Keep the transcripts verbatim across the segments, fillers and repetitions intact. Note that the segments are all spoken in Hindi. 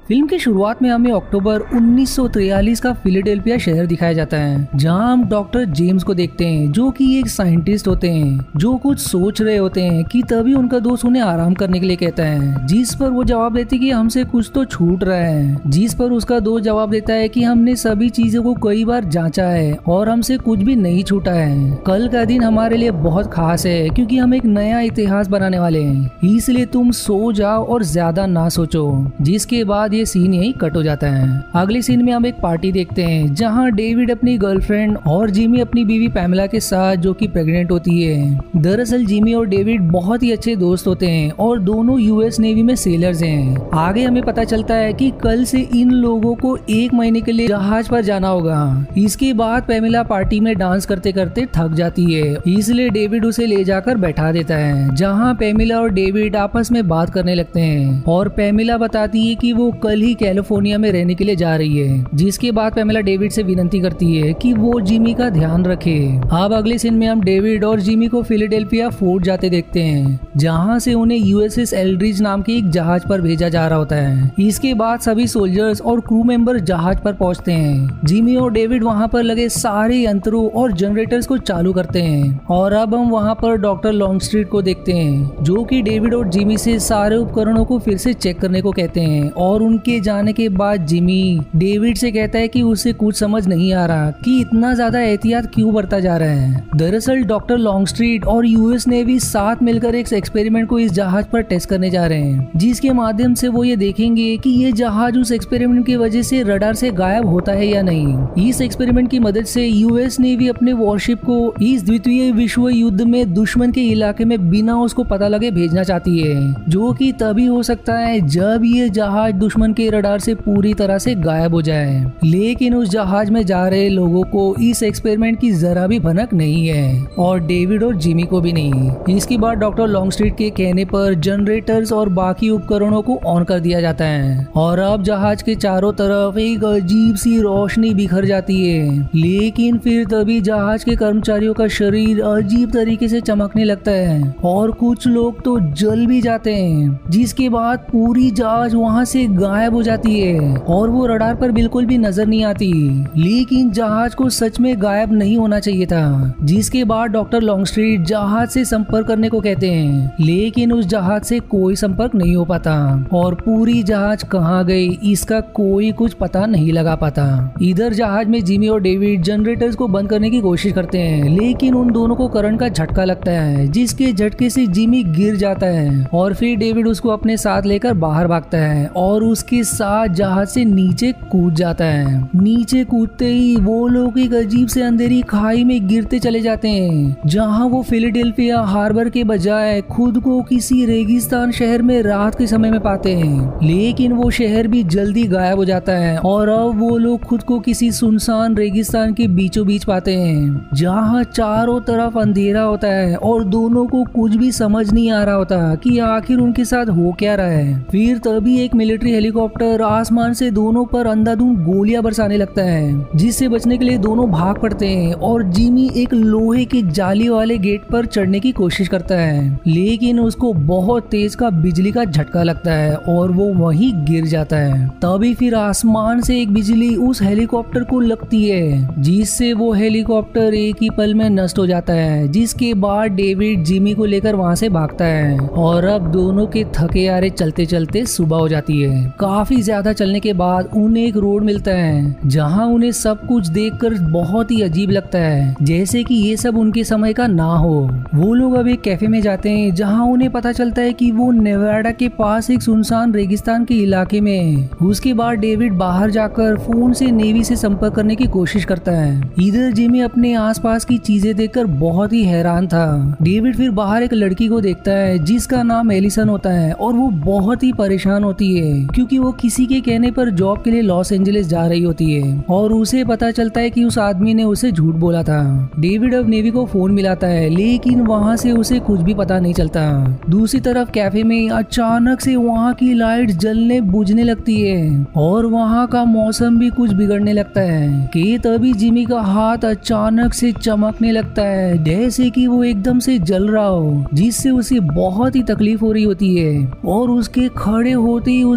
फिल्म की शुरुआत में हमें अक्टूबर उन्नीस सौ तिरालीस का फिलाडेल्फिया शहर दिखाया जाता है, जहां हम डॉक्टर जेम्स को देखते हैं जो कि एक साइंटिस्ट होते हैं जो कुछ सोच रहे होते हैं कि तभी उनका दोस्त उन्हें आराम करने के लिए कहता है, जिस पर वो जवाब देती है कि हमसे कुछ तो छूट रहा है। जिस पर उसका दोस्त जवाब देता है कि हमने सभी चीजों को कई बार जांचा है और हमसे कुछ भी नहीं छूटा है। कल का दिन हमारे लिए बहुत खास है क्योंकि हम एक नया इतिहास बनाने वाले हैं, इसलिए तुम सो जाओ और ज्यादा ना सोचो। जिसके बाद ये सीन यही कट हो जाता है। अगले सीन में हम एक पार्टी देखते हैं जहाँ डेविड अपनी गर्लफ्रेंड और जिमी अपनी बीवी पैमेला के साथ जो कि प्रेग्नेंट होती है। दरअसल जिमी और डेविड बहुत ही अच्छे दोस्त होते हैं और दोनों यूएस नेवी में सेलर्स हैं। आगे हमें पता चलता है कि कल से इन लोगों को एक महीने के लिए जहाज पर जाना होगा। इसके बाद पैमेला पार्टी में डांस करते करते थक जाती है, इसलिए डेविड उसे ले जाकर बैठा देता है, जहाँ पैमेला और डेविड आपस में बात करने लगते हैं और पैमेला बताती है कि वो कल ही कैलिफोर्निया में रहने के लिए जा रही है। जिसके बाद पैमेला डेविड से विनती करती है कि वो जिमी का ध्यान रखे। अब अगले सीन में हम डेविड और जिमी को फिलाडेल्फिया फोर्ट जाते देखते हैं, जहां से उन्हें यूएसएस एल्ड्रिज नाम के एक जहाज पर भेजा जा रहा होता है। इसके बाद सभी सोल्जर्स और क्रू मेंबर जहाज पर पहुंचते हैं। जिमी और डेविड वहां पर लगे सारे यंत्रों और जनरेटर्स को चालू करते हैं और अब हम वहां पर डॉक्टर लॉन्गस्ट्रीट को देखते हैं, जो कि डेविड और जिमी से सारे उपकरणों को फिर से चेक करने को कहते हैं। और उनके जाने के बाद जिमी डेविड से कहता है कि उसे कुछ समझ नहीं आ रहा कि इतना ज्यादा एहतियात क्यों बरता जा रहा है। दरअसल डॉक्टर लॉन्गस्ट्रीट और यूएस नेवी साथ मिलकर एक एक्सपेरिमेंट को इस जहाज पर टेस्ट करने जा रहे हैं, जिसके माध्यम से वो ये देखेंगे कि ये जहाज उस एक्सपेरिमेंट की वजह से रडार से गायब होता है या नहीं। इस एक्सपेरिमेंट की मदद से यूएस नेवी अपने वॉरशिप को इस द्वितीय विश्व युद्ध में दुश्मन के इलाके में बिना उसको पता लगे भेजना चाहती है, जो कि तभी हो सकता है जब ये जहाज दुश्मन के रडार से पूरी तरह से गायब हो जाए। लेकिन उस जहाज में जा रहे लोगों को इस एक्सपेरिमेंट की जरा भी भनक नहीं है और डेविड और जिमी को भी नहीं। इसके बाद डॉक्टर लॉन्गस्ट्रीट के कहने पर जनरेटर्स और बाकी उपकरणों को ऑन कर दिया जाता है और अब जहाज के चारों तरफ एक अजीब सी रोशनी बिखर जाती है। लेकिन फिर तभी जहाज के कर्मचारियों का शरीर अजीब तरीके से चमकने लगता है और कुछ लोग तो जल भी जाते हैं। जिसके बाद पूरी जहाज वहां से गायब हो जाती है और वो रडार पर बिल्कुल भी नजर नहीं आती। लेकिन जहाज को सच में गायब नहीं होना चाहिए था। जिसके बाद डॉक्टर लॉन्गस्ट्रीट जहाज से संपर्क करने को कहते हैं, लेकिन उस जहाज से कोई संपर्क नहीं हो पाता और पूरी जहाज कहाँ गई इसका कोई कुछ पता नहीं लगा पाता। इधर जहाज में जिमी और डेविड जनरेटर्स को बंद करने की कोशिश करते हैं, लेकिन उन दोनों को करंट का झटका लगता है, जिसके झटके से जिमी गिर जाता है और फिर डेविड उसको अपने साथ लेकर बाहर भागता है और उसके साथ जहाज से नीचे कूद जाता है। नीचे कूदते ही वो लोग एक अजीब से अंधेरी खाई में गिरते चले जाते हैं, जहां वो फिलाडेल्फिया हार्बर के बजाय खुद को किसी रेगिस्तान शहर में रात के समय में पाते हैं। लेकिन वो शहर भी जल्दी गायब हो जाता है और अब वो लोग खुद को किसी सुनसान रेगिस्तान के बीचों बीच पाते हैं, जहां चारों तरफ अंधेरा होता है और दोनों को कुछ भी समझ नहीं आ रहा होता कि आखिर उनके साथ हो क्या रहा है। फिर तभी एक मिलिट्री हेलीकॉप्टर आसमान से दोनों पर अंधाधुंध गोलियां बरसाने लगता है, जिससे बचने के लिए दोनों भाग पड़ते हैं और जिमी एक लोहे के जाली वाले गेट पर चढ़ने की कोशिश करता है, लेकिन उसको बहुत तेज का बिजली का झटका लगता है और वो वहीं गिर जाता है। तभी फिर आसमान से एक बिजली उस हेलीकॉप्टर को लगती है, जिससे वो हेलीकॉप्टर एक ही पल में नष्ट हो जाता है। जिसके बाद डेविड जिमी को लेकर वहां से भागता है और अब दोनों के थके हारे चलते चलते सुबह हो जाती है। काफी ज्यादा चलने के बाद उन्हें एक रोड मिलता है, जहां उन्हें सब कुछ देखकर बहुत ही अजीब लगता है, जैसे कि ये सब उनके समय का ना हो। वो लोग अब एक कैफे में जाते हैं, जहां उन्हें पता चलता है कि वो नेवाडा के पास एक सुनसान रेगिस्तान के इलाके में है। उसके बाद डेविड बाहर जाकर फोन से नेवी से संपर्क करने की कोशिश करता है। इधर जिमी अपने आसपास की चीजें देखकर बहुत ही हैरान था। डेविड फिर बाहर एक लड़की को देखता है जिसका नाम एलिसन होता है और वो बहुत ही परेशान होती है क्योंकि वो किसी के कहने पर जॉब के लिए लॉस एंजलिस जा रही होती है और उसे पता चलता है कि उस आदमी ने उसे झूठ बोला था। डेविड अब नेवी को फोन मिलाता है, लेकिन वहाँ से उसे कुछ भी पता नहीं चलता। दूसरी तरफ कैफे में अचानक से वहाँ की लाइट जलने बुझने लगती है और वहाँ का मौसम भी कुछ बिगड़ने लगता है कि तभी जिमी का हाथ अचानक से चमकने लगता है, जैसे कि वो एकदम से जल रहा हो, जिससे उसे बहुत ही तकलीफ हो रही होती है और उसके खड़े होते ही उसके अंदर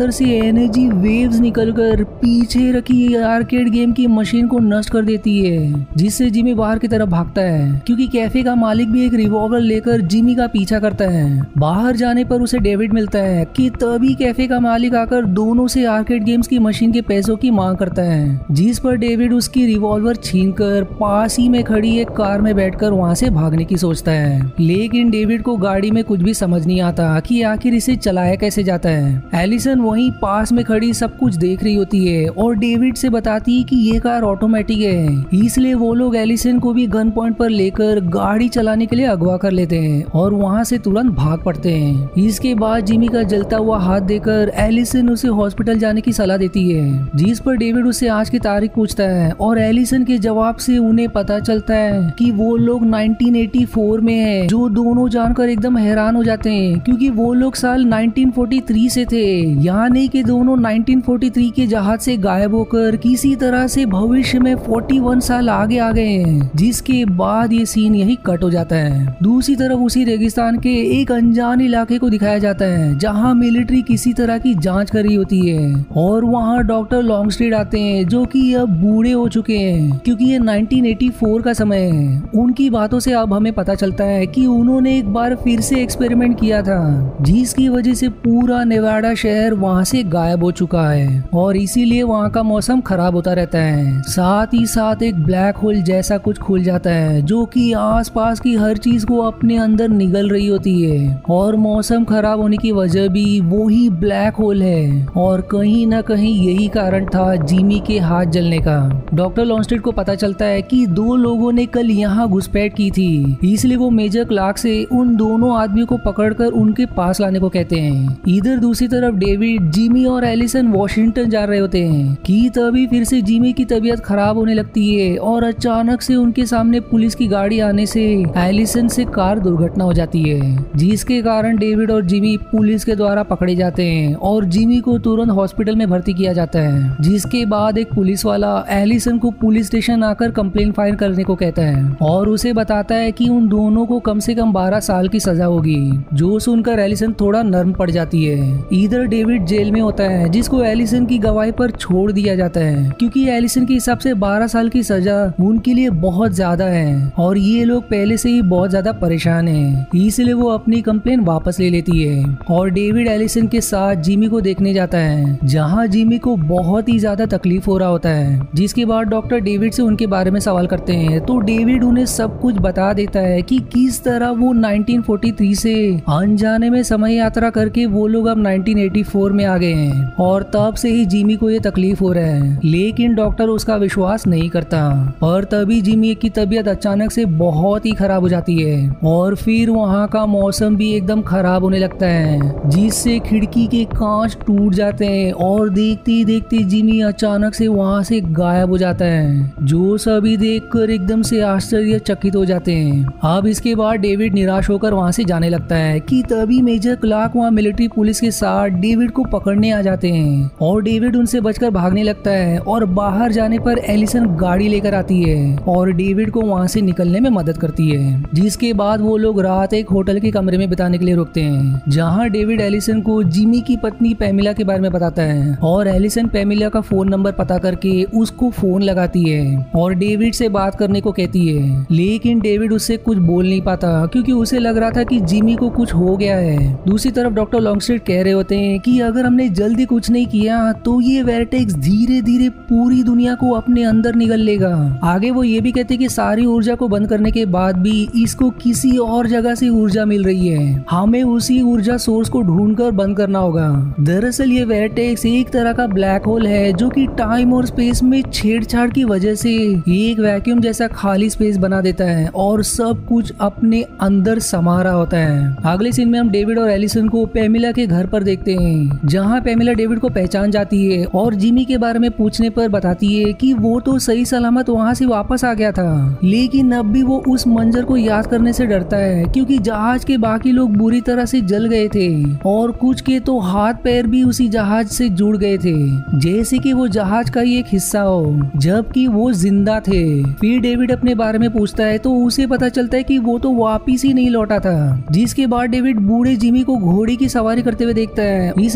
अंदर से एनर्जी वेव्स निकलकर पीछे रखी आर्केड गेम की मशीन को नष्ट कर देती है, जिससे जिमी बाहर की तरफ भागता है क्योंकि कैफे का मालिक भी एक रिवॉल्वर लेकर जिमी का पीछा करता है। बाहर जाने पर उसे डेविड मिलता है कि तभी कैफे का मालिक आकर दोनों से आर्केड गेम्स की मशीन के पैसों की मांग करता है, जिस पर डेविड उसकी रिवॉल्वर छीनकर पास ही में खड़ी एक कार में बैठकर वहां से भागने की सोचता है। लेकिन डेविड को गाड़ी में कुछ भी समझ नहीं आता कि आखिर इसे चलाया कैसे जाता है। एलिसन वहीं पास में खड़ी सब कुछ देख रही होती है और डेविड से बताती है कि ये कार ऑटोमेटिक है, इसलिए वो लोग एलिसन को भी गन पॉइंट पर लेकर गाड़ी चलाने के लिए अगवा कर लेते हैं और वहां से तुरंत भाग पड़ते हैं। इसके बाद जिमी का जलता हुआ हाथ देकर एलिसन उसे हॉस्पिटल जाने की सलाह देती है, जिस पर डेविड उससे आज की तारीख पूछता है और एलिसन के जवाब से उन्हें पता चलता है कि वो लोग नाइनटीन एटी फोर में है, जो दोनों जानकर एकदम हैरान हो जाते हैं क्योंकि वो लोग साल नाइनटीन फोर्टी थ्री से थे। यानी कि दोनों नाइनटीन फोर्टी थ्री के जहाज से गायब होकर किसी तरह से भविष्य में इकतालीस साल आगे आ गए हैं, जिसके बाद ये सीन यही कट हो जाता है। दूसरी तरफ उसी रेगिस्तान के एक अनजान इलाके को दिखाया जाता है जहाँ मिलिट्री किसी तरह की जांच कर रही होती है और वहाँ डॉक्टर लॉन्गस्ट्रीट आते हैं जो कि अब बूढ़े हो चुके हैं क्योंकि ये नाइनटीन एटी फोर का समय है। उनकी बातों से अब हमें पता चलता है कि उन्होंने एक बार फिर से एक्सपेरिमेंट किया था, जिसकी वजह से पूरा नेवाडा शहर वहाँ से गायब हो चुका है और इसीलिए वहाँ का मौसम खराब होता रहता है। साथ ही साथ एक ब्लैक होल जैसा कुछ खुल जाता है जो कि आसपास की हर चीज को अपने अंदर निगल रही होती है और मौसम खराब होने की वजह भी वो ही ब्लैक होल है और कहीं ना कहीं यही कारण था जिमी के हाथ जलने का। डॉक्टर लॉन्गस्ट्रीट को पता चलता है कि दो लोगों ने कल यहाँ घुसपैठ की थी, इसलिए वो मेजर क्लार्क से उन दोनों आदमियों को पकड़कर उनके पास लाने को कहते हैं। इधर दूसरी तरफ डेविड, जिमी और एलिसन वॉशिंगटन जा रहे होते हैं कि तभी फिर से जिमी की तबीयत खराब होने लगती है और अचानक से उनके सामने पुलिस की गाड़ी आने से एलिसन से कार दुर्घटना हो जाती है, जिसके कारण डेविड और जिमी पुलिस के द्वारा पकड़े जाते हैं और जिमी को तुरंत हॉस्पिटल में भर्ती किया जाता है। जिसके बाद एक पुलिस वाला एलिसन को पुलिस स्टेशन आकर कंप्लेंट फाइल करने को कहता है और उसे बताता है कि उन दोनों को कम से कम बारह साल की सजा होगी, जो सुनकर एलिसन थोड़ा नर्म पड़ जाती है। इधर डेविड जेल में होता है जिसको एलिसन की गवाही पर छोड़ दिया जाता है क्योंकि एलिसन के हिसाब से बारह साल की सजा उनके लिए बहुत ज्यादा है और ये लोग पहले से ही बहुत ज्यादा परेशान हैं, इसलिए वो अपनी कंप्लेन वापस ले लेती है और डेविड एलिसन के साथ जिमी को देखने जाता है जहां जिमी को बहुत ही ज्यादा तकलीफ हो रहा होता है। जिसके बाद डॉक्टर डेविड से उनके बारे में सवाल करते हैं तो डेविड उन्हें सब कुछ बता देता है कि किस तरह वो नाइनटीन फोर्टी थ्री से अनजाने में समय यात्रा करके वो लोग अब नाइनटीन एटी फोर में आ गए हैं और तब से ही जिमी को ये तकलीफ हो रहा है, लेकिन डॉक्टर उसका विश्वास नहीं करता और तभी जिमी की तबीयत अचानक से बहुत ही खराब हो जाती है और फिर वहाँ का मौसम भी एकदम खराब होने लगता है, जिससे खिड़की के कांच टूट जाते हैं और देखते ही देखते जिमी अचानक से वहाँ से गायब हो जाता है, जो सभी देखकर एकदम से आश्चर्यचकित हो जाते हैं। अब इसके बाद डेविड निराश होकर वहाँ से जाने लगता है कि तभी मेजर क्लार्क वहाँ मिलिट्री पुलिस के साथ डेविड को पकड़ने आ जाते हैं और डेविड उनसे बचकर भागने लगता है और बाहर जाने पर एलिसन गाड़ी लेकर आती है और डेविड को वहाँ से निकलने में मदद करती है। जिसके बाद वो लोग रात एक होटल के कमरे में बिताने के लिए रुकते हैं जहाँ डेविड एलिसन को जिमी की पत्नी पेमिला के बारे में बताता है और एलिसन पेमिला का फोन नंबर पता करके उसको फोन लगाती है और डेविड से बात करने को कहती है, लेकिन डेविड उससे कुछ बोल नहीं पाता क्योंकि उसे लग रहा था कि जिमी को कुछ हो गया है। दूसरी तरफ डॉक्टर लॉन्गस्ट्रीट कह रहे होते हैं कि अगर हमने जल्दी कुछ नहीं किया तो ये वेर्टेक्स धीरे धीरे पूरी दुनिया को अपने अंदर निगल लेगा। आगे वो ये भी कहते हैं कि सारी ऊर्जा को बंद करने के बाद भी इसको किसी और जगह से ऊर्जा मिल रही है, हमें उसी ऊर्जा सोर्स को ढूंढकर बंद करना होगा। दरअसल ये वेर्टेक्स एक तरह का ब्लैक होल है जो कि टाइम और स्पेस में छेड़छाड़ की वजह से एक वैक्यूम जैसा खाली स्पेस बना देता है और सब कुछ अपने अंदर समा रहा होता है। अगले सीन में हम डेविड और एलिसन को पेमिला के घर पर देखते हैं जहाँ पेमिला डेविड को पहचान जाती है और जिमी के बारे में पूछने पर बताती है कि वो तो सही सलामत वहाँ से वापस आ गया था, लेकिन अब भी वो उस मंजर को याद करने से डरता है क्योंकि जहाज के बाकी लोग बुरी तरह से जल गए थे और कुछ के तो हाथ पैर भी उसी जहाज से जुड़ गए थे जैसे कि वो जहाज का ही एक हिस्सा हो, जबकि वो जिंदा थे। फिर डेविड अपने बारे में पूछता है तो उसे पता चलता है कि वो तो वापिस ही नहीं लौटा था। जिसके बाद डेविड बूढ़े जिमी को घोड़े की सवारी करते हुए देखता है, इसलिए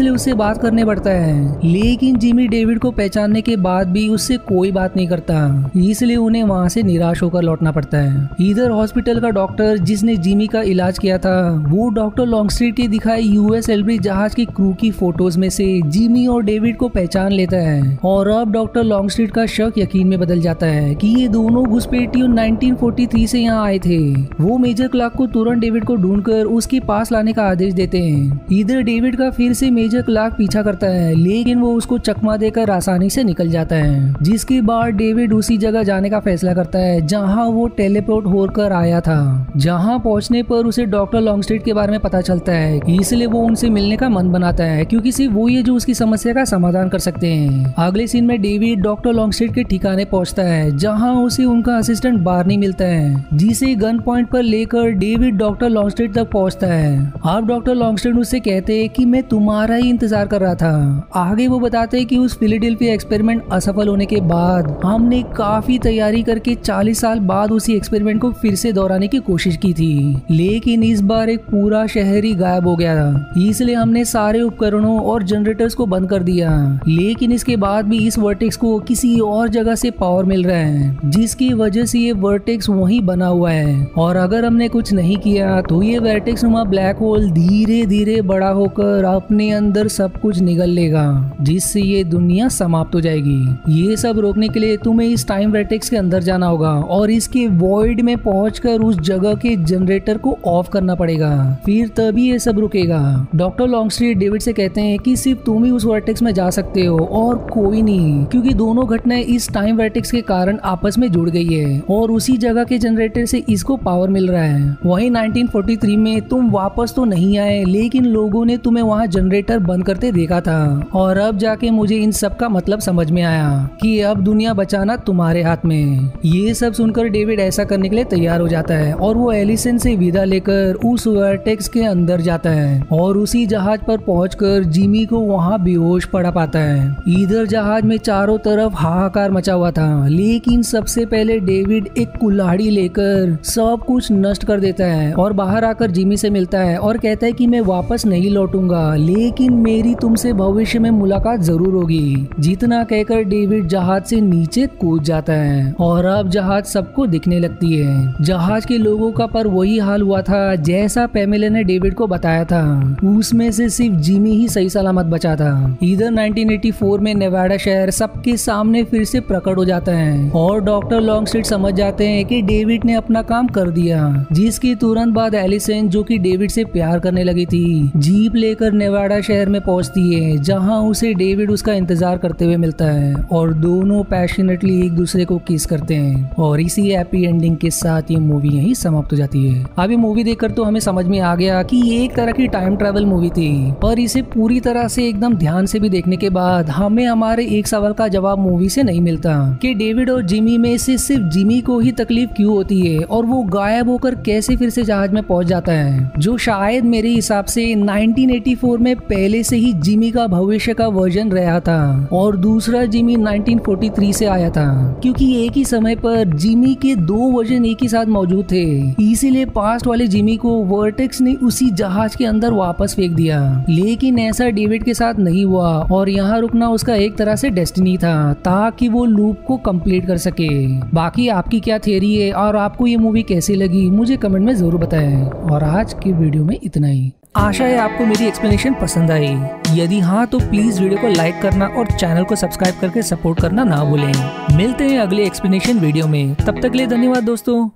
इसलिए उससे बात करने पड़ता है, लेकिन जिमी डेविड को पहचानने के बाद भी उससे कोई बात नहीं करता, इसलिए उन्हें वहाँ से निराश होकर लौटना पड़ता है। इधर हॉस्पिटल का डॉक्टर जिसने जिमी का इलाज किया था वो डॉक्टर लॉन्गस्ट्रीट के दिखाए यूएस एल्ब्रिज जहाज की क्रू की फोटोज में से जिमी और डेविड को पहचान लेता है और अब डॉक्टर लॉन्गस्ट्रीट का शक यकीन में बदल जाता है कि ये दोनों घुसपैठियों नाइनटीन फोर्टी थ्री से यहाँ आए थे। वो मेजर क्लार्क को तुरंत डेविड को ढूंढकर उसके पास लाने का आदेश देते हैं। इधर डेविड का फिर से मेजर क्लार्क पीछा करता है, लेकिन वो उसको चकमा देकर आसानी से निकल जाता है, जिसके बाद डेविड उसी जगह जाने का फैसला करता है जहाँ वो टेलीपोर्ट होकर आया था। जहाँ पहुँचने पर उसे डॉक्टर लॉन्गस्ट्रीट के बारे में पता चलता है, इसलिए वो उनसे मिलने का मन बनाता है क्योंकि सिर्फ वो ही है जो उसकी समस्या का समाधान कर सकते हैं। अगले सीन में डेविड डॉक्टर लॉन्गस्ट्रीट के ठिकाने पहुंचता है जहां उसे उनका असिस्टेंट बार्नी मिलता है, जिसे गन पॉइंट पर लेकर डेविड डॉक्टर लॉन्गस्ट्रीट तक पहुंचता है। अब डॉक्टर लॉन्गस्ट्रीट उससे कहते हैं कि मैं तुम्हारा ही इंतजार कर रहा था। आगे वो बताते हैं कि उस फिलाडेल्फिया एक्सपेरिमेंट असफल होने के बाद हमने काफी तैयारी करके चालीस साल बाद उसी एक्सपेरिमेंट को फिर से दोहराने की कोशिश की थी, लेकिन इस बार एक पूरा शहर ही गायब हो गया था, इसलिए हमने सारे उपकरणों और जनरेटर्स को बंद कर दिया। लेकिन इसके बाद भी इस वर्टेक्स को किसी और जगह से पावर मिल रहा है, जिसकी वजह से ये वर्टेक्स वहीं बना हुआ है और अगर हमने कुछ नहीं किया तो ये वर्टेक्स नुमा ब्लैक होल धीरे धीरे बड़ा होकर अपने अंदर सब कुछ निगल लेगा, जिससे ये दुनिया समाप्त हो जाएगी। ये सब रोकने के लिए तुम्हें इस टाइम वर्टेक्स के अंदर जाना होगा और इसके वॉइड में पहुंचकर उस जगह के जनरेटर को ऑफ करना पड़ेगा, फिर तभी ये सब रुकेगा। डॉक्टर लॉन्गस्ट्रीट डेविड से कहते हैं कि सिर्फ तुम ही उस वर्टेक्स में जा सकते हो और कोई नहीं, क्योंकि दोनों घटनाएं इस टाइम वर्टेक्स के कारण आपस में जुड़ गई है और उसी जगह के जनरेटर से इसको पावर मिल रहा है। वहीं नाइनटीन फोर्टी थ्री में तुम वापस तो नहीं आए, लेकिन लोगों ने तुम्हें वहाँ जनरेटर बंद करते देखा था और अब जाके मुझे इन सब का मतलब समझ में आया कि अब दुनिया बचाना तुम्हारे हाथ में। ये सब सुनकर डेविड ऐसा करने के लिए तैयार हो जाता है और वो एलिसन से विदा लेकर उस वर्टेक्स के अंदर जाता है और उसी जहाज पर पहुंचकर जिमी को वहां बेहोश पड़ा पाता है। इधर जहाज में चारों तरफ हाहाकार मचा हुआ था, लेकिन सबसे पहले डेविड एक कुल्हाड़ी लेकर सब कुछ नष्ट कर देता है और बाहर आकर जिमी से मिलता है और कहता है कि मैं वापस नहीं लौटूंगा, लेकिन मेरी तुमसे भविष्य में मुलाकात जरूर होगी। जितना कहकर डेविड जहाज से नीचे कूद जाता है और अब जहाज सबको दिखने लगती है। जहाज के लोगों का पर वही हाल हुआ था जैसा पेमेला ने डेविड को बताया था, उसमें से सिर्फ जिमी ही सही सलामत बचा था। इधर नाइनटीन एटी फोर में नेवाडा शहर सबके सामने फिर से प्रकट हो जाता है और डॉक्टर लॉन्गस्ट्रीट समझ जाते हैं कि डेविड ने अपना काम कर दिया, जिसके तुरंत बाद एलिसन जो कि डेविड से प्यार करने लगी थी जीप लेकर नेवाडा शहर में पहुंचती है, जहां उसे डेविड उसका इंतजार करते हुए मिलता है और दोनों पैशनेटली एक दूसरे को किस करते हैं और इसी हैप्पी एंडिंग के साथ ये मूवी यहीं समाप्त हो जाती है। अब ये मूवी देखकर तो हमें समझ में आ गया कि ये एक तरह की टाइम ट्रैवल मूवी थी, पर इसे पूरी तरह से एकदम ध्यान से भी देखने के बाद हमें हमारे एक सवाल का जवाब मूवी से नहीं मिलता कि डेविड और जिमी में से सिर्फ जिमी को ही तकलीफ क्यों होती है और वो गायब होकर कैसे फिर से जहाज में पहुंच जाता है, जो शायद मेरे हिसाब से नाइनटीन एटी फोर में पहले से ही जिमी का भविष्य का वर्जन रहा था और दूसरा जिमी नाइनटीन फोर्टी थ्री से आया था, क्योंकि एक ही समय पर जिमी के दो वर्जन एक ही साथ मौजूद थे। इसीलिए पास्ट वाले जिमी को वर्टेक्स ने उसी जहाज के अंदर वापस फेंक दिया, लेकिन ऐसा डेविड के साथ नहीं हुआ और यहाँ रुकना उसका एक तरह से डेस्टिनी था ताकि वो लूप को कंप्लीट कर सके। बाकी आपकी क्या थियरी है और आपको ये मूवी कैसी लगी मुझे कमेंट में जरूर बताएं। और आज की वीडियो में इतना ही। आशा है आपको मेरी एक्सप्लेनेशन पसंद आई। यदि हाँ तो प्लीज वीडियो को लाइक करना और चैनल को सब्सक्राइब करके सपोर्ट करना ना भूलें। मिलते हैं अगले एक्सप्लेनेशन वीडियो में, तब तक के लिए धन्यवाद दोस्तों।